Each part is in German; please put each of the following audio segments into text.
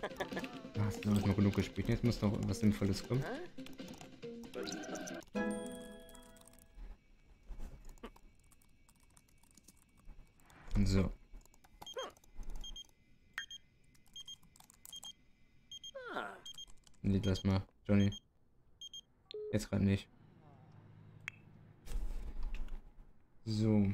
Hast du noch mal genug gespielt? Jetzt muss noch was Sinnvolles kommen. So. Nee, lass mal, Johnny. Jetzt gerade nicht. So.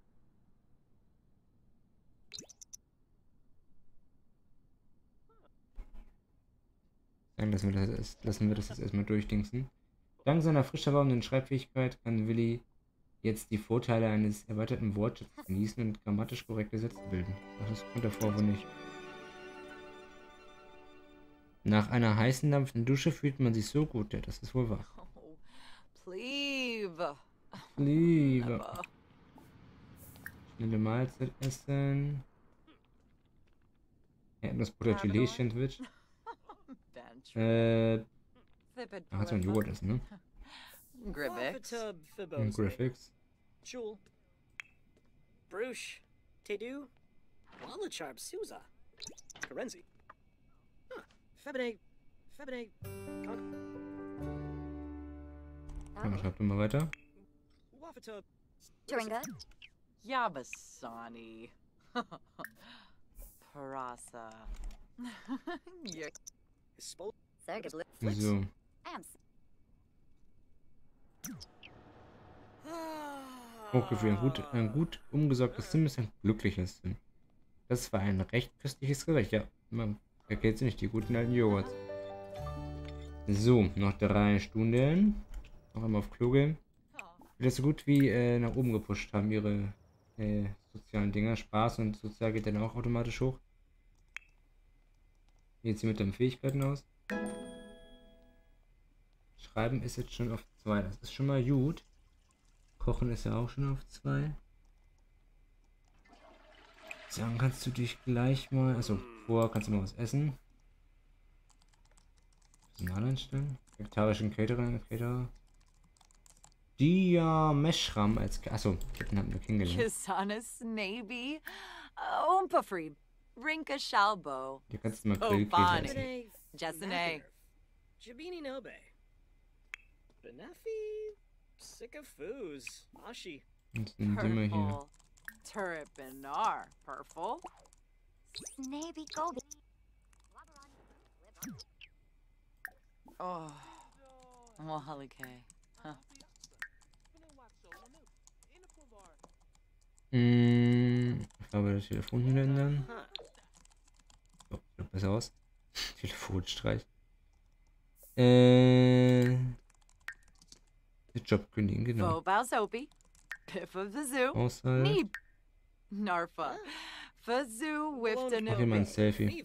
Dann lassen wir das jetzt erstmal durchdingsen. Dank seiner frisch erworbenen Schreibfähigkeit kann Willi jetzt die Vorteile eines erweiterten Wortschatzes genießen und grammatisch korrekte Sätze bilden. Ach, das konnte er vorher wohl nicht. Nach einer heißen, dampfenden Dusche fühlt man sich so gut, ja, das ist wohl wahr. Liebe. Schnelle Mahlzeit essen. Erdnussbutter Gelee Sandwich. Hat so ein Joghurt essen, ne? Graphics. Bruce, Tedu, Walacharb Suza, Karenzi. Febene. Ja, schreib doch mal weiter. Wafata. Turinga. Yabasani. Parasa. Sergablu. So. Ams. Hochgefühl, ein gut umgesorgtes Sim ist ein glückliches Sim. Das war ein recht köstliches Gericht, ja. Man verkehrt nicht die guten alten Joghurts. So, noch 3 Stunden. Noch einmal auf Klo gehen. Wieder so gut wie nach oben gepusht haben ihre sozialen Dinger. Spaß und sozial geht dann auch automatisch hoch. Wie sieht sie mit den Fähigkeiten aus? Schreiben ist jetzt schon auf 2. Das ist schon mal gut. Kochen ist ja auch schon auf 2. So, dann kannst du dich gleich mal... Also, vorher kannst du mal was essen. Personal einstellen. Vegetarischen Caterer. Dia Meshram als... Achso, den hatten wir kennengelernt. Kisanas Nabi. Umpafri. Rinka Shalbo. Hier kannst du mal Grillkäse essen. Jessene. Jabini Nobe. Benefi. Sycophus. Ashi. Und dann sind wir hier. Turripinar. Purple. Snaby Gobi. Oh. Wahalike. Ich glaube, das Telefon hier ändern. So, sieht besser aus. Telefonstreich. Den Job kündigen, genau. Vobausopi. Piff of the zoo. Aushalt. Neeb. Narfa. Fazoo Mach hier mal ein Wifta Selfie.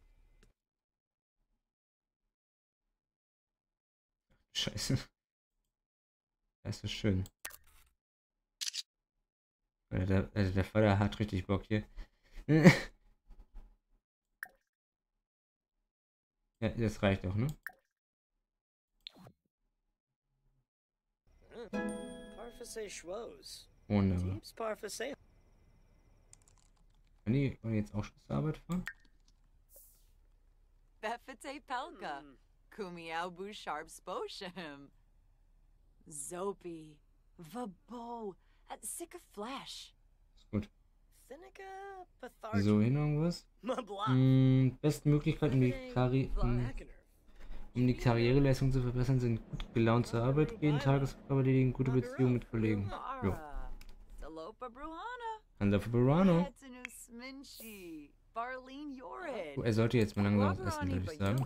Scheiße. Das ist schön. Der Vater hat richtig Bock hier. Ja, das reicht auch, ne? Wunderbar. Kann die jetzt auch schon zur Arbeit fahren? Befete Pelka. Kumiaubu Sharp Sposhim. Zopi. Vabo. At sick of flesh. Ist gut. So, hier noch irgendwas? Beste Möglichkeit, um die Karriereleistung zu verbessern, sind gut gelaunt zur Arbeit gehen, Tagesaufgabe erledigen, gute Beziehungen mit Kollegen. Jo. Anlauf Burano. Oh, er sollte jetzt mal langsam was essen, würde ich sagen.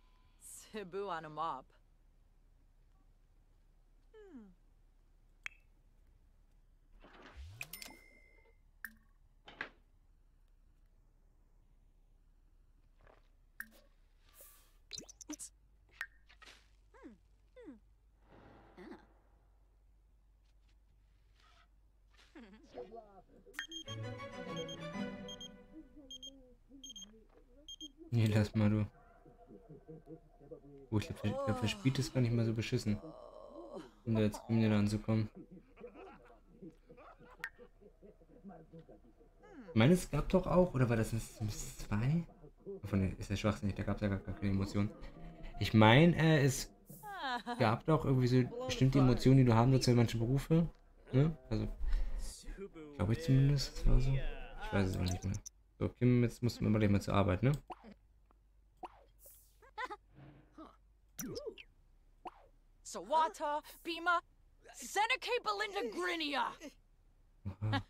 Nee, lass mal, du. Oh, ich glaube, der Speed ist gar nicht mal so beschissen, um da jetzt kriminell anzukommen. Ich meine, es gab doch auch, oder war das ein Sims 2? Ist ja schwachsinnig, da gab es ja gar keine Emotionen. Ich meine, es gab doch irgendwie so bestimmte Emotionen, die du haben willst für manche Berufe. Ne? Also, Subu glaube ich zumindest, das war so. Ich weiß es auch nicht mehr. So, Kim, jetzt mussten wir mal gleich mal zur Arbeit, ne? Sawata, Bima, Seneca Belinda Grinia. Aha,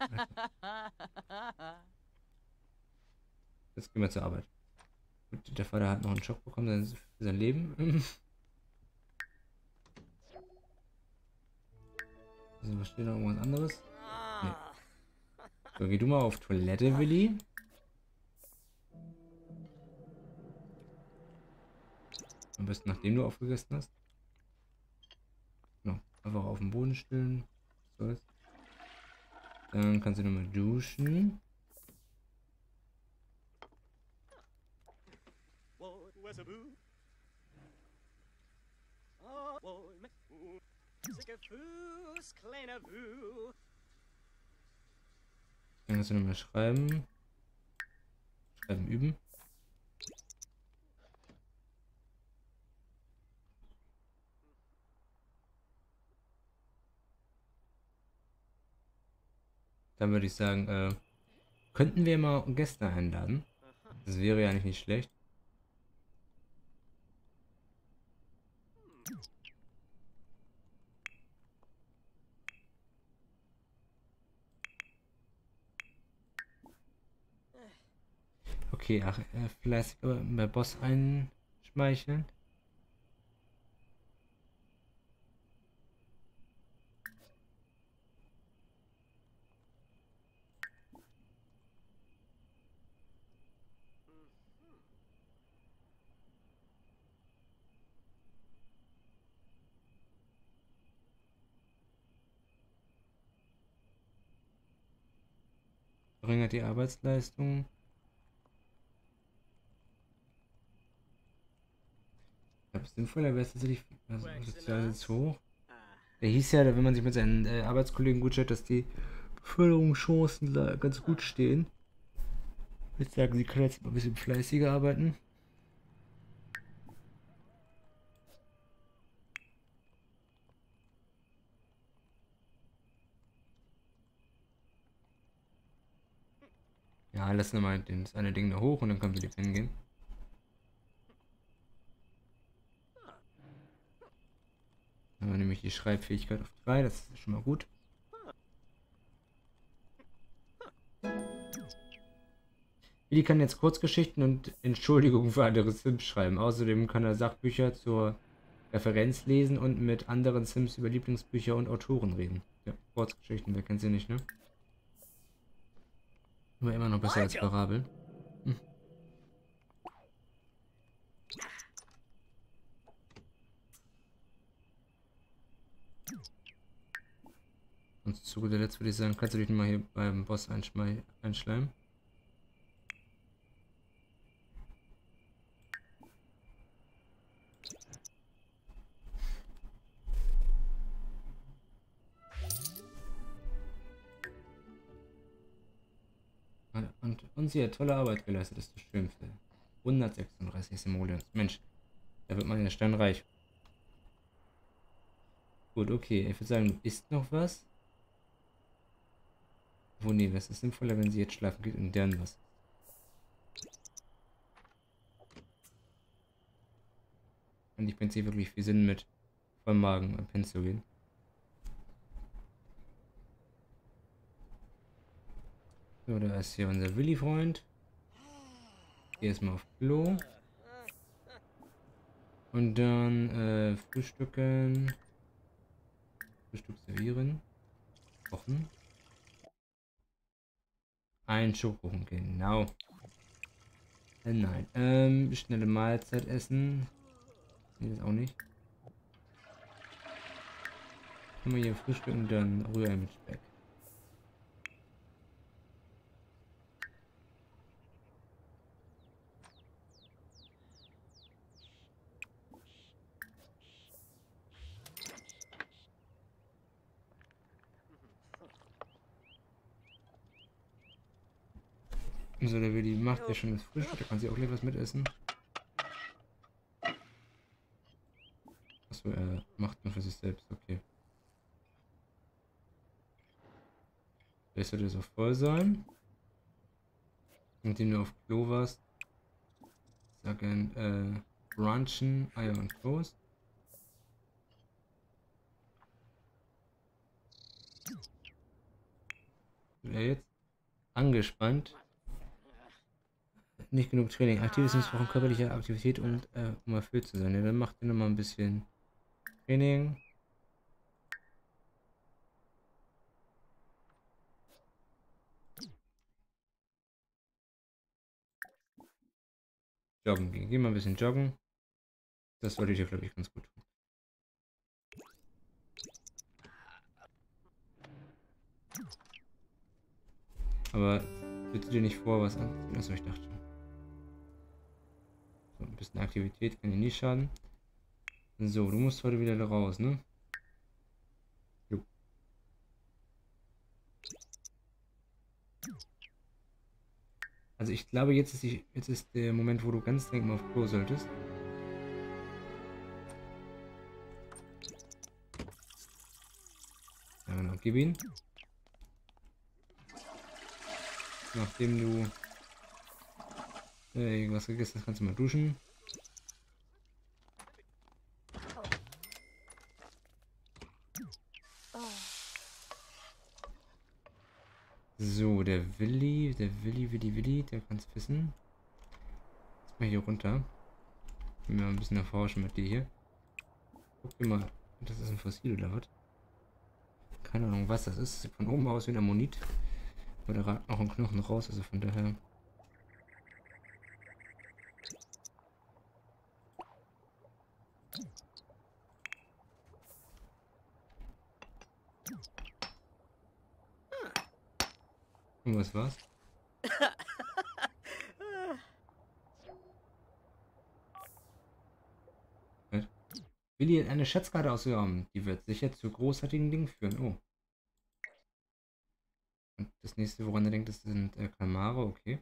jetzt gehen wir zur Arbeit. Und der Vater hat noch einen Schock bekommen für sein Leben. Also, was steht noch irgendwas anderes? Nee. So, geh du mal auf Toilette, Willi. Am besten nachdem du aufgegessen hast. Genau. Einfach auf den Boden stellen. So. Dann kannst du nochmal duschen. Dann kannst du nochmal schreiben. Schreiben üben. Dann würde ich sagen, könnten wir mal Gäste einladen? Das wäre ja eigentlich nicht schlecht. Okay, ach, fleißig bei Boss einschmeicheln. Verringert die Arbeitsleistung. Ich glaube, sinnvoller wäre es tatsächlich, also sozial ist hoch. Der hieß ja, wenn man sich mit seinen Arbeitskollegen gut stellt, dass die Beförderungschancen da ganz gut stehen. Ich würde sagen, sie können jetzt mal ein bisschen fleißiger arbeiten. Ja, lass nochmal das eine Ding da hoch und dann können wir die pennen gehen. Dann haben wir nämlich die Schreibfähigkeit auf 3, das ist schon mal gut. Willi kann jetzt Kurzgeschichten und Entschuldigungen für andere Sims schreiben. Außerdem kann er Sachbücher zur Referenz lesen und mit anderen Sims über Lieblingsbücher und Autoren reden. Ja, Kurzgeschichten, wer kennt sie nicht, ne? Aber immer noch besser als Parabel. Hm. Und zu guter Letzt würde ich sagen, kannst du dich mal hier beim Boss einschleimen? Und sie hat tolle Arbeit geleistet, das ist das Schönste. 136 Simoleons. Mensch, da wird man ja steinreich. Gut, okay. Ich würde sagen, du isst noch was. Wo, nee, was ist sinnvoller, wenn sie jetzt schlafen geht und dann was? Und ich bringt sie wirklich viel Sinn mit vollem Magen am Pen zu gehen. So, da ist hier unser Willi-Freund. Geh erstmal auf Klo. Und dann frühstücken. Frühstück servieren. Kochen. Ein Schokokuchen, genau. Nein. Schnelle Mahlzeit essen. Nee, das auch nicht. Können wir hier frühstücken, dann Rührei mit Speck. So, der Willi macht ja schon das Frühstück, da kann sie auch gleich was mitessen. Achso, er macht nur für sich selbst, okay. Vielleicht sollte es auch voll sein. Nachdem du auf Klo warst, sagen, Brunchen, Eier und Toast. Wer jetzt? Angespannt. Nicht genug Training. Aktives brauchen körperliche Aktivität und um erfüllt zu sein. Ja, dann macht ihr nochmal ein bisschen Training. Joggen gehen. Geh mal ein bisschen joggen. Das sollte dir, glaube ich, ganz gut tun. Aber bitte dir nicht vor, was anziehen, als ich dachte. So, ein bisschen Aktivität kann dir nie schaden. So, du musst heute wieder da raus, ne? Jo. Also ich glaube, jetzt ist der Moment, wo du ganz dringend mal auf Klo solltest. Ja, genau, gib ihn. Nachdem du irgendwas gegessen hast, kannst du mal duschen. So, der Willi, der kann's wissen. Jetzt mal hier runter. Gehen wir mal ein bisschen erforschen mit dir hier. Guck dir mal, das ist ein Fossil oder was? Keine Ahnung, was das ist. Sieht von oben aus wie ein Ammonit. Aber da ragt noch ein Knochen raus, also von daher. Und was war's? Willi hat eine Schatzkarte ausgegraben. Die wird sicher zu großartigen Dingen führen. Oh. Und das nächste, woran er denkt, das sind Kalmare, okay.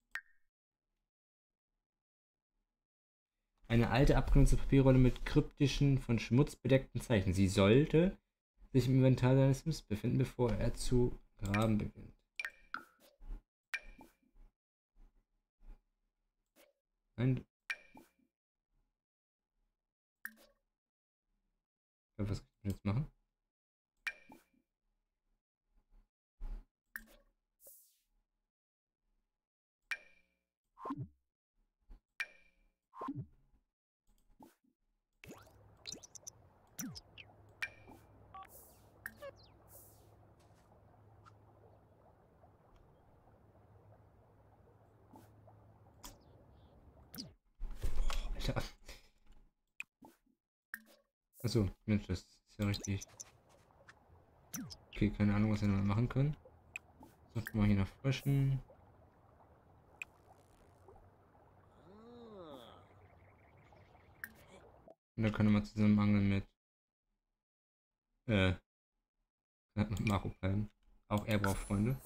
Eine alte, abgenutzte Papierrolle mit kryptischen, von Schmutz bedeckten Zeichen. Sie sollte sich im Inventar seines Sims befinden, bevor er zu graben beginnt. Nein. Was kann ich jetzt machen? Alter. Achso, Mensch, das ist ja richtig. Okay, keine Ahnung, was wir noch machen können. Sollte mal hier nach Fröschen. Und dann können wir mal zusammen angeln mit Marco Palm. Auch er braucht Freunde.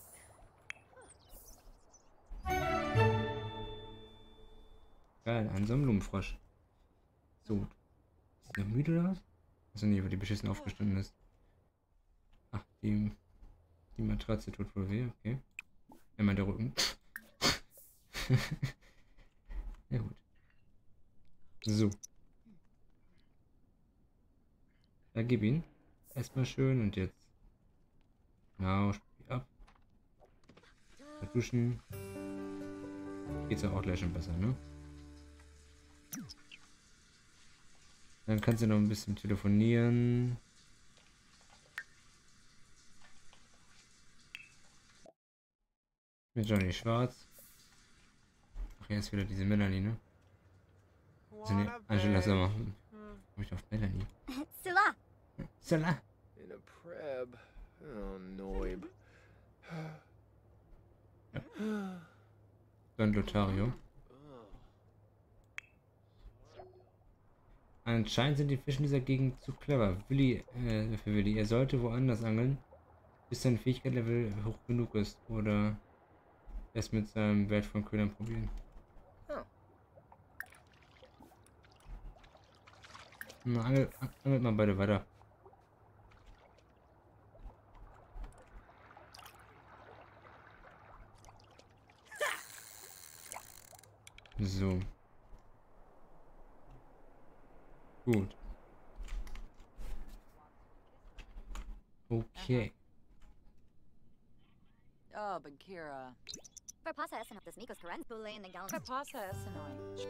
Geil, ein Blumenfrosch. So. Ist der müde oder was? Also nee, weil die beschissen aufgestanden ist. Ach, die Matratze tut wohl weh, okay. Einmal der Rücken. Ja gut. So. Da gib ihn. Erstmal schön und jetzt. Genau, spiel ab. Duschen. Geht's ja auch gleich schon besser, ne? Dann kannst du noch ein bisschen telefonieren. Mit Johnny Schwarz. Ach, hier ist wieder diese Melanie, ne? Also ne, Angela Sommer. Komm ich auf Melanie. Sula. Salah. In a preb. Oh, Noib. Don Lothario. Anscheinend sind die Fische in dieser Gegend zu clever. Für Willi. Er sollte woanders angeln, bis sein Fähigkeitslevel hoch genug ist. Oder es mit seinem wertvollen Ködern probieren. Oh. Na, angelt mal beide weiter. So. Gut. Okay. Oh, Bagheera. Verpassa essen auf des Mikos Karen Bulle in den Gallen. Verpassa Essenoi.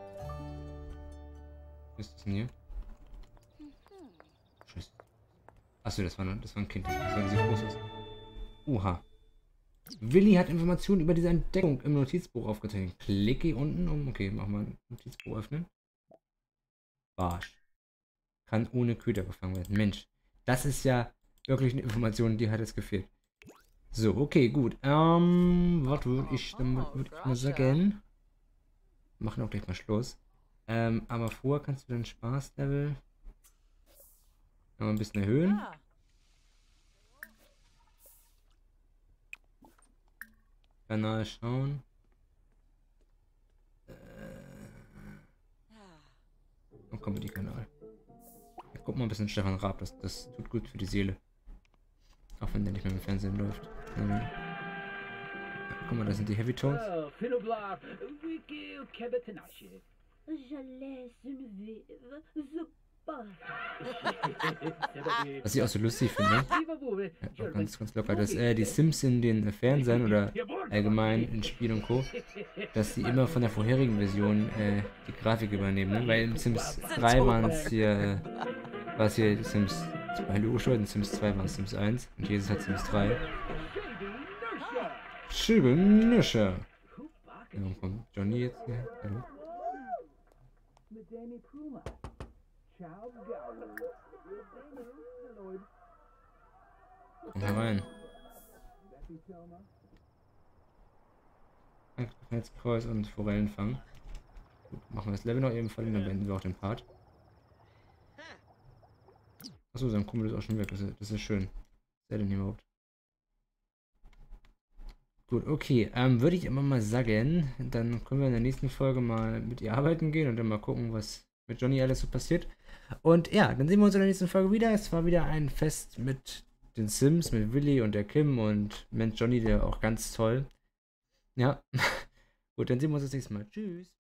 Was ist das denn hier? Tschüss. Achso, das war ein Kind. Das war diese großes. Oha. Willi hat Informationen über diese Entdeckung im Notizbuch aufgezeichnet. Klicke hier unten um. Okay, machen wir ein Notizbuch öffnen. Barsch. Kann ohne Köder gefangen werden. Mensch, das ist ja wirklich eine Information, die hat es gefehlt. So, okay, gut. Was würde ich mal sagen? Machen auch gleich mal Schluss. Aber vorher kannst du dein Spaßlevel noch ein bisschen erhöhen. Ah. Kanal schauen. Und Comedy-Kanal. Ja, guck mal ein bisschen Stefan Raab, das tut gut für die Seele. Auch wenn der nicht mehr im Fernsehen läuft. Ja, guck mal, das sind die Heavy Tones. Was ich auch so lustig finde. Ja, auch ganz locker, dass die Sims in den Fernsehen oder allgemein in Spiel und Co., dass die immer von der vorherigen Version die Grafik übernehmen, ne? Weil in Sims 3 waren es hier, war es hier die Sims 2 logisch, in Sims 2 waren es Sims 1 und Jesus hat Sims 3. Schibenischer. Ja, wo kommt Johnny jetzt hier? Hallo? Komm herein. Kreuz und Forellen fangen. Gut, machen wir das Level noch eben fertig, dann beenden wir auch den Part. Achso, sein Kumpel ist auch schon weg. Das ist schön. Was ist der denn hier überhaupt? Gut, okay. Würde ich immer mal sagen, dann können wir in der nächsten Folge mal mit ihr arbeiten gehen und dann mal gucken, was mit Johnny alles so passiert. Und ja, dann sehen wir uns in der nächsten Folge wieder. Es war wieder ein Fest mit den Sims, mit Willi und der Kim und Mensch Johnny, der auch ganz toll. Ja. Gut, dann sehen wir uns das nächste Mal. Tschüss.